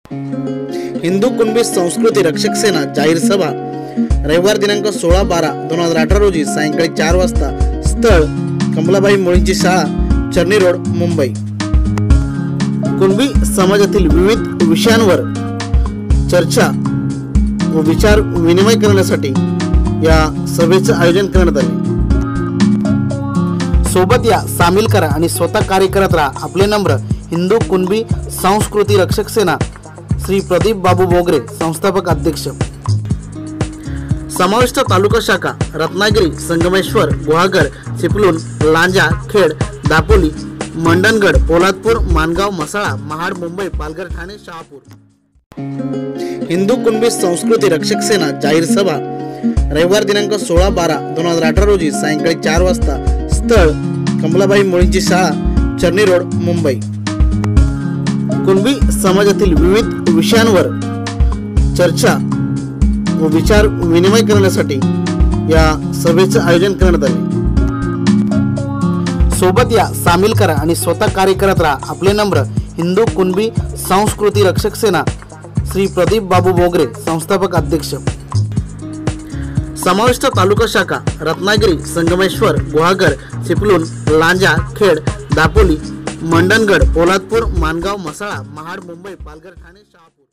हिंदू कुणबी संस्कृती रक्षक सेना जाहीर सभा रविवार दिनांक 16/12/2018 रोजी सायंकाळी 4 वाजता. स्थळ कमलाबाई मुळींची शाळा, चर्नी रोड, मुंबई. कुणबी समाजातील विविध विषयांवर चर्चा व विचार विनिमय करण्यासाठी या सभेचे आयोजन करण्यात आले. सोबत या, सामील करा आणि स्वतः कार्य करत राहा. आपले नम्र हिंदू कुणबी संस्कृती रक्षक सेना श्री प्रदीप बाबू बोगरे, संस्थापक अध्यक्ष. समाविष्ट तालुका शाखा रत्नागिरी, संगमेश्वर, गुहागर, चिपळूण, लांजा, खेड, दापोली, मंडणगड, पोलादपूर, मानगाव, मसाळा, महाड, मुंबई, पालघर, ठाणे, शहापूर. हिंदू कुणबी संस्कृती रक्षक सेना जाहीर सभा रविवार दिनांक 16/12/2018 रोजी सायंकाळी 4 वाजता. स्थळ कमलाबाई मुळींची शाळा, चर्नी रोड, मुंबई. कुणबी समाजातील विविध विषयांवर चर्चा व विचार विनिमय करण्यासाठी या सभेचे आयोजन करण्यात आले. सोबत या, सामील करा आणि स्वतः कार्य करत राहा. आपले नम्र हिंदू कुणबी संस्कृती रक्षक सेना श्री प्रदीप बाबू बोगरे, संस्थापक अध्यक्ष. समाविष्ट तालुका शाखा रत्नागिरी, संगमेश्वर, गुहागर, चिपळूण, लांजा, खेड, दापोली, मंडणगड, पोलादपूर, मानगाव, मसाळा, महाड, मुंबई, पालघर, ठाणे, शहापूर.